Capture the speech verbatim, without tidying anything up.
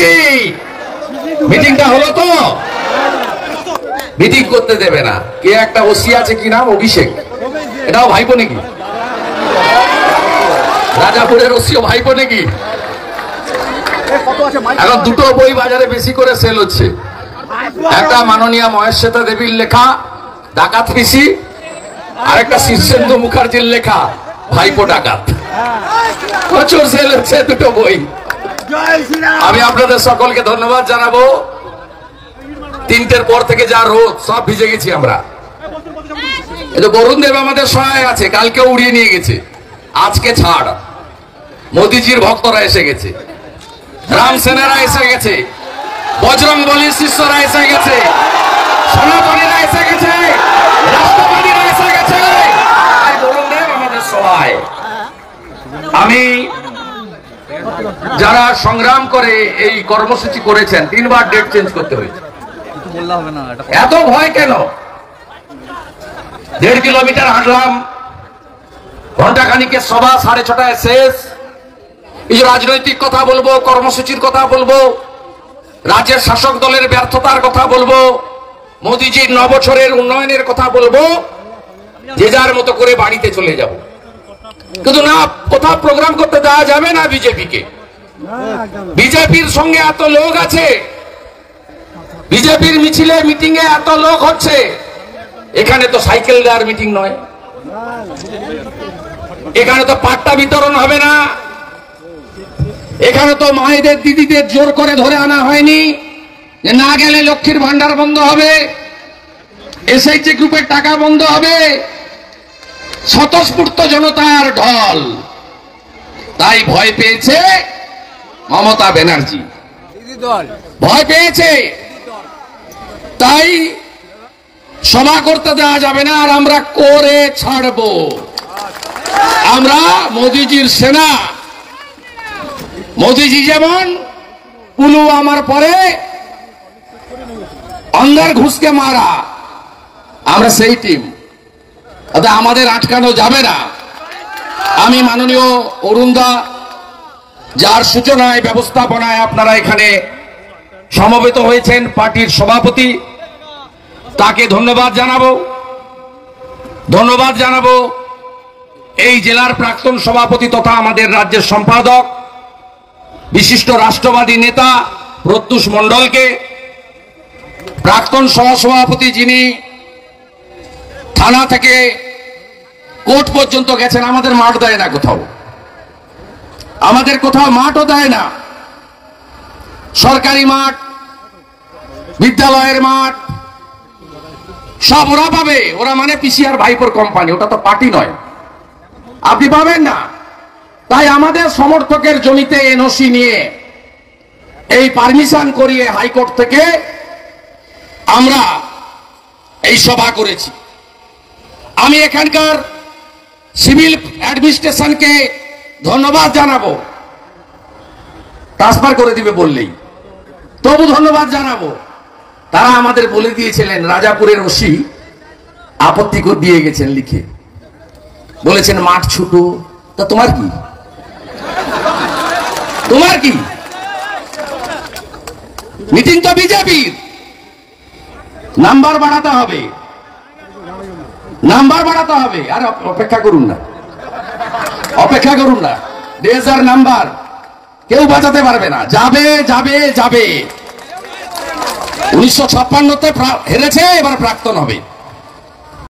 পিসি মিটিংটা হলো তো? মিটিং করতে দেবে না। কে একটা ওসি আছে, কি নাম, অভিষেক, এটাও ভাইপো নাকি? রাজাপুরের ওসিও ভাইপো নাকি? এখন দুটো বই বাজারে বেশি করে সেল হচ্ছে, একটা মাননীয়া মহেশ্বেতা দেবীর লেখা ডাকাত পিসি, আর একটা শীর্ষেন্দু মুখার্জির লেখা ভাইপো ডাকাত। প্রচুর সেল হচ্ছে দুটো বই। আমি আপনাদের সকলকে ধন্যবাদ জানাবো। তিনটের পর থেকে যা রোদ, সব ভিজে গেছি আমরা। এই তো বরুণ দেব আমাদের সহায় আছে, কালকে উড়িয়ে নিয়ে গেছে, আজকে ছাড়। মোদিজির ভক্তরা এসে গেছে, রাম সেনারা এসে গেছে, বজরং বলির শিষ্যরা এসে গেছে, সনাতনীরা এসে গেছে, রাষ্ট্রবাদীরা এসে গেছে। বরুণ দেব আমাদের সহায়। আমি যারা সংগ্রাম করে এই কর্মসূচি করেছেন, তিনবার ডেট চেঞ্জ করতে হয়েছে। এত ভয় কেন? দেড় কিলোমিটার হাঁটলাম, ঘন্টা খানিকের সভা, সাড়ে ছটায় শেষ। এই যে রাজনৈতিক কথা বলবো, কর্মসূচির কথা বলবো, রাজ্যের শাসক দলের ব্যর্থতার কথা বলবো, মোদিজির নবছরের উন্নয়নের কথা বলবো, যে যার মতো করে বাড়িতে চলে যাব। কিন্তু না, কোথাও প্রোগ্রাম করতে দেওয়া যাবে না বিজেপিকে। বিজেপির সঙ্গে এত লোক আছে, বিজেপির মিছিলে মিটিং এ এত লোক হচ্ছে, এখানে তো সাইকেল দেওয়ার মিটিং নয়, এখানে তো পাট্টা বিতরণ হবে না, এখানে তো মায়েদের দিদিদের জোর করে ধরে আনা হয়নি যে না গেলে লক্ষ্মীর ভান্ডার বন্ধ হবে, এসএইচজি গ্রুপের টাকা বন্ধ হবে। স্বতঃস্ফূর্ত জনতার ঢল, তাই ভয় পেয়েছে মমতা ব্যানার্জি, ভয় পেয়েছে, তাই সভা করতে দেওয়া যাবে না। আর আমরা করে ছাড়বো। আমরা মোদিজির সেনা। মোদিজি যেমন পুলওয়ামার পরে অন্ধার ঘুষকে মারা, আমরা সেই টিম, আমাদের আটকানো যাবে না। আমি মাননীয় অরুণদা, যার সূচনায় ব্যবস্থাপনায় আপনারা এখানে সমবেত হয়েছেন, পার্টির সভাপতি, তাকে ধন্যবাদ জানাবো। ধন্যবাদ জানাবো এই জেলার প্রাক্তন সভাপতি তথা আমাদের রাজ্যের সম্পাদক, বিশিষ্ট রাষ্ট্রবাদী নেতা প্রত্যুষ মণ্ডলকে, প্রাক্তন সহসভাপতি যিনি থানা থেকে কোর্ট পর্যন্ত গেছেন। আমাদের মাঠ দেয় না কোথাও, আমাদের কোথাও মাঠও দেয় না। সরকারি মাঠ, বিদ্যালয়ের মাঠ সব ওরা পাবে। ওরা মানে পিসিআর ভাইপোর কোম্পানি, ওটা তো পার্টি নয়, আপনি পাবেন না। তাই আমাদের সমর্থকের জমিতে এনওসি নিয়ে এই পারমিশন করিয়ে হাইকোর্ট থেকে আমরা এই সভা করেছি। আমি এখানকার সিভিল অ্যাডমিনিস্ট্রেশনকে ধন্যবাদ জানাবো, ট্রান্সফার করে দিবে বললেই, তবু ধন্যবাদ জানাবো। তারা আমাদের বলে দিয়েছিলেন, রাজাপুরের ওসি আপত্তি করে দিয়ে গেছেন লিখে, বলেছেন মাঠ ছোট। তা তোমার কি, তোমার কি? মিটিং তো বিজেপির, নাম্বার বাড়াতে হবে, নাম্বার বাড়াতে হবে। আর অপেক্ষা করুন না, অপেক্ষা করুন না। দেড় নাম্বার কেউ বাঁচাতে পারবে না, যাবে যাবে যাবে। উনিশশো ছাপ্পান্নতে হেরেছে, এবার প্রাক্তন হবে।